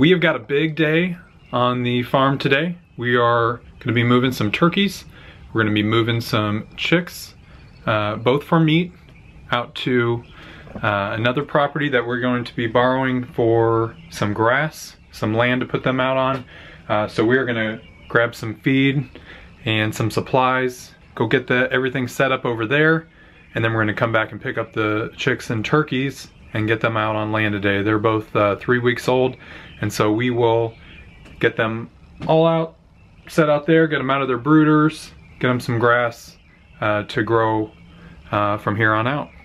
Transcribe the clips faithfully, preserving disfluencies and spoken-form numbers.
We have got a big day on the farm today. We are going to be moving some turkeys. We're going to be moving some chicks, uh, both for meat, out to uh, another property that we're going to be borrowing for some grass, some land to put them out on. Uh, so we're going to grab some feed and some supplies, go get the everything set up over there, and then we're going to come back and pick up the chicks and turkeys and get them out on land today. They're both uh, three weeks old, and so we will get them all out, set out there, get them out of their brooders, get them some grass uh, to grow uh, from here on out.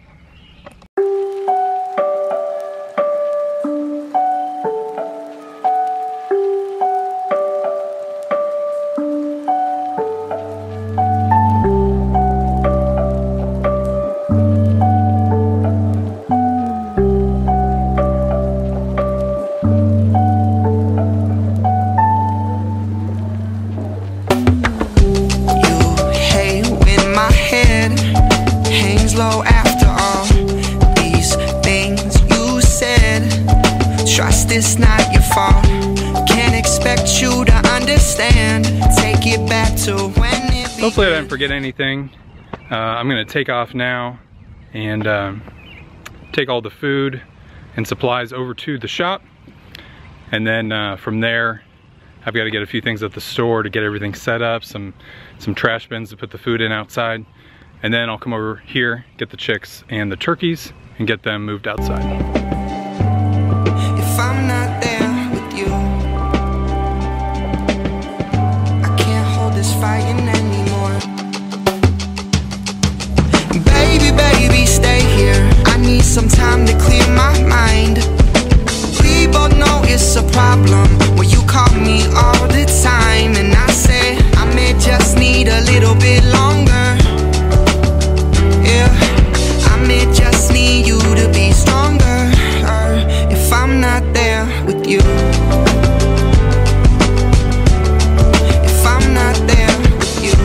It's not your fault. Can't expect you to understand. Take it back to when it began. Hopefully I didn't forget anything. Uh, I'm gonna take off now and um, take all the food and supplies over to the shop, and then uh, from there I've got to get a few things at the store to get everything set up, some some trash bins to put the food in outside, and then I'll come over here, get the chicks and the turkeys and get them moved outside. If I'm not there with you, I can't hold this fighting anymore. Baby, baby, stay here. I need some time to clear my mind. We both know it's a problem when you call me all the time, and I say I may just need a little bit longer. Yeah, I may just need you to be stronger. If I'm not there with you, if I'm not there with you,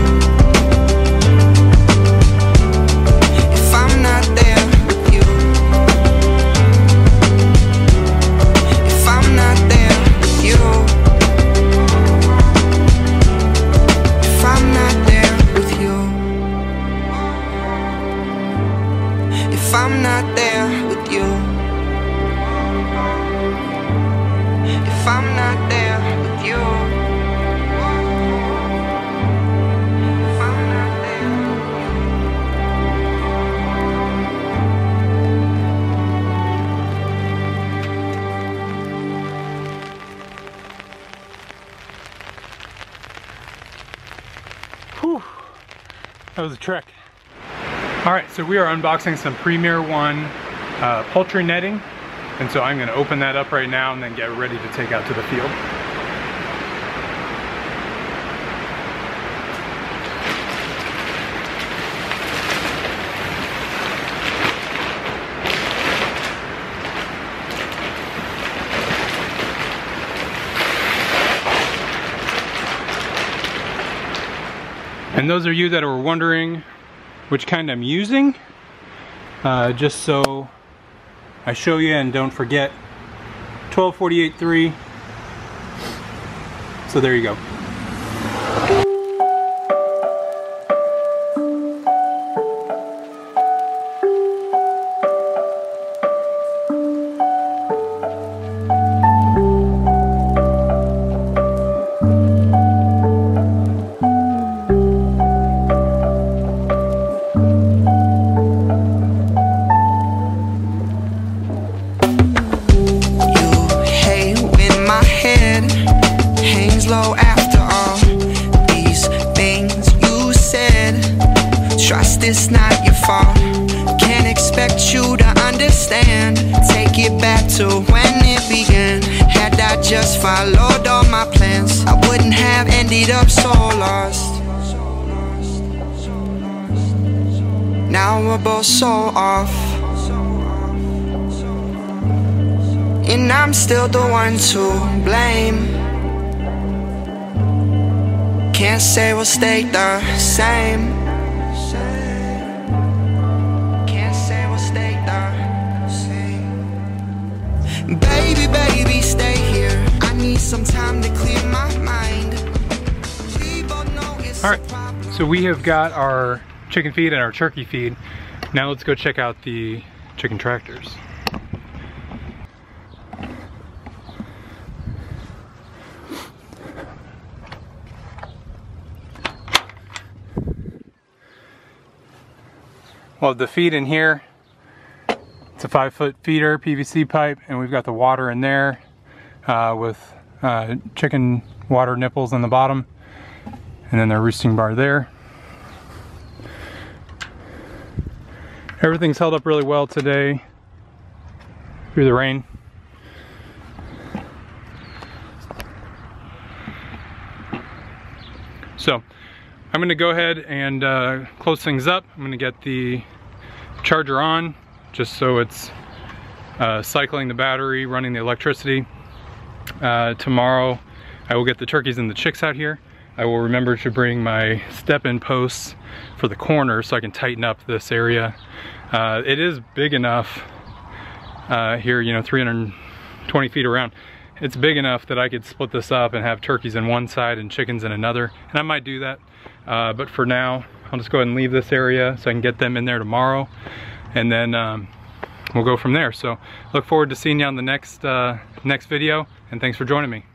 if I'm not there with you, if I'm not there with you, if I'm not there with you, if I'm not there with you. If I'm not there with you, if I'm not there with you. Whew, that was a trek. All right, so we are unboxing some Premier One uh, poultry netting. And so I'm going to open that up right now and then get ready to take out to the field. And those of you that are wondering which kind I'm using, uh, just so I show you and don't forget, twelve forty-eight three. So there you go. Low after all these things you said. Trust it's not your fault. Can't expect you to understand. Take it back to when it began. Had I just followed all my plans, I wouldn't have ended up so lost. Now we're both so off, and I'm still the one to blame. Can't say we'll stay the same. Can't say we'll stay the same. Baby, baby, stay here. I So we have got our chicken feed and our turkey feed. Now let's go check out the chicken tractors. Well, the feed in here, it's a five foot feeder P V C pipe, and we've got the water in there uh, with uh, chicken water nipples on the bottom, and then the roosting bar there. Everything's held up really well today through the rain. So I'm going to go ahead and uh, close things up. I'm going to get the charger on just so it's uh, cycling the battery, running the electricity. Uh, tomorrow I will get the turkeys and the chicks out here. I will remember to bring my step-in posts for the corner so I can tighten up this area. Uh, it is big enough uh, here, you know, three hundred twenty feet around. It's big enough that I could split this up and have turkeys in one side and chickens in another, and I might do that. Uh, but for now, I'll just go ahead and leave this area so I can get them in there tomorrow, and then um, we'll go from there. So look forward to seeing you on the next uh, next video, and thanks for joining me.